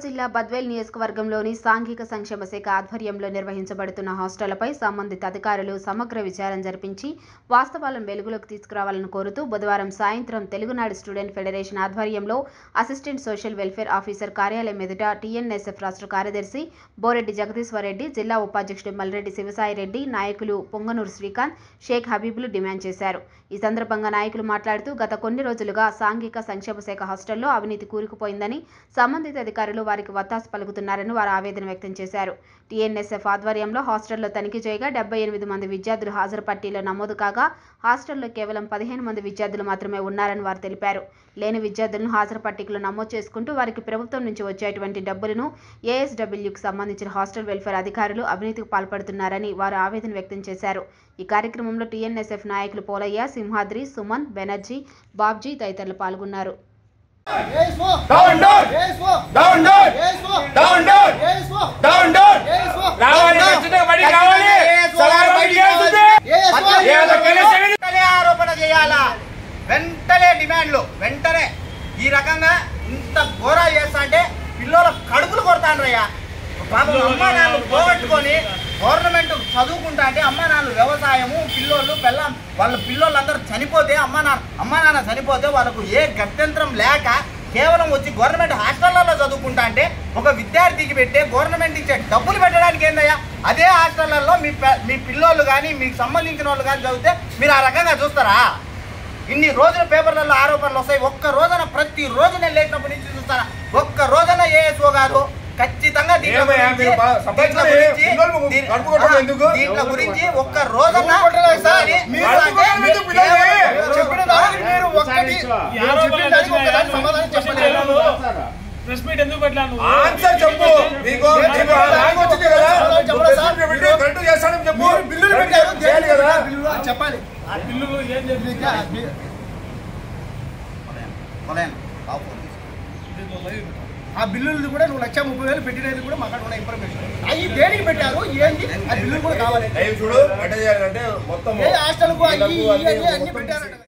జిల్లా బద్వేల్ నియోజకవర్గంలోని సాంఘిక సంక్షేమ శాఖ ఆధ్వర్యంలో నిర్వహించబడుతున్న హాస్టళ్లపై సంబంధిత అధికారులు సమగ్ర విచారణ జరిపించి వాస్తవాలను వెలుగులోకి తీసుకురావాలని కోరుతూ బుధవారం సాయంత్రం తెలుగునాడు స్టూడెంట్ ఫెడరేషన్ ఆధ్వర్యంలో అసిస్టెంట్ సోషల్ వెల్ఫేర్ ఆఫీసర్ కార్యాలయం ఎదుట టీఎన్ఎస్ఎఫ్ రాష్ట్ర కార్యదర్శి బోరెడ్డి జగదీశ్వర్ రెడ్డి, జిల్లా ఉపాధ్యక్షుడు మల్రెడ్డి శివసాయి రెడ్డి, నాయకులు పొంగనూరు శ్రీకాంత్, షేక్ హబీబులు డిమాండ్ చేశారు. ఈ సందర్భంగా నాయకులు మాట్లాడుతూ గత కొన్ని రోజులుగా సాంఘిక సంక్షేమ శాఖ హాస్టల్లో అవినీతి కూరుకుపోయిందని, సంబంధిత అధికారులు వారికి వత్తాసు పలుకుతున్నారని వారు ఆవేదన వ్యక్తం చేశారు. టీఎన్ఎస్ఎఫ్ ఆధ్వర్యంలో హాస్టల్లో తనిఖీ చేయగా 78 మంది విద్యార్థులు హాజరు పట్టీలో నమోదు కాగా హాస్టల్లో కేవలం 15 మంది విద్యార్థులు మాత్రమే ఉన్నారని వారు తెలిపారు. లేని విద్యార్థులను హాజరు పట్టికలో నమోదు చేసుకుంటూ వారికి ప్రభుత్వం నుంచి వచ్చేటువంటి డబ్బులను ఏఎస్డబ్ల్యూకి సంబంధించిన హాస్టల్ వెల్ఫేర్ అధికారులు అవినీతికి పాల్పడుతున్నారని వారు ఆవేదన వ్యక్తం చేశారు. ఈ కార్యక్రమంలో టీఎన్ఎస్ఎఫ్ నాయకులు పోలయ్య, సింహాద్రి, సుమన్, బెనర్జీ, బాబ్జీ తదితరులు పాల్గొన్నారు. ఆరోపణ చేయాలా, వెంటనే డిమాండ్లు, వెంటనే ఈ రకంగా ఇంత ఘోరా చేస్తా అంటే పిల్లల కడుపులు కొడతాండ్రయ్యా. పాపం అమ్మా నాన్నలు పోగొట్టుకొని గవర్నమెంట్ చదువుకుంటా అంటే అమ్మా నాన్నలు వ్యవసాయము, పిల్లోళ్ళు వాళ్ళ పిల్లోళ్ళందరూ చనిపోతే అమ్మా నాన్న చనిపోతే వాళ్ళకు ఏ గత్యంతరం లేక కేవలం వచ్చి గవర్నమెంట్ హాస్టళ్లలో చదువుకుంటా అంటే ఒక విద్యార్థికి పెట్టే గవర్నమెంట్ ఇచ్చే డబ్బులు పెట్టడానికి ఏందయ్యా? అదే హాస్టళ్లలో మీ పిల్లోళ్ళు కానీ మీకు సంబంధించిన వాళ్ళు కానీ చదివితే మీరు ఆ రకంగా చూస్తారా? ఇన్ని రోజులు పేపర్లలో ఆరోపణలు వస్తాయి. ఒక్క రోజున ప్రతి రోజు నేను లేచినప్పటి నుంచి చూస్తారా, ఒక్క రోజున ఏఎస్ఓ గారు ఖచ్చితంగా దీంట్లో గురించి ఒక్క రోజున చెప్పాలి. ఆ బిల్లులు కూడా నువ్వు 1,30,000 పెట్టినది కూడా మాకు ఉన్న ఇన్ఫర్మేషన్. అవి దేనికి పెట్టారు, ఏంటి ఆ బిల్లులు కూడా కావాలి. ఏ హాస్టల్కు అన్ని పెట్టారు.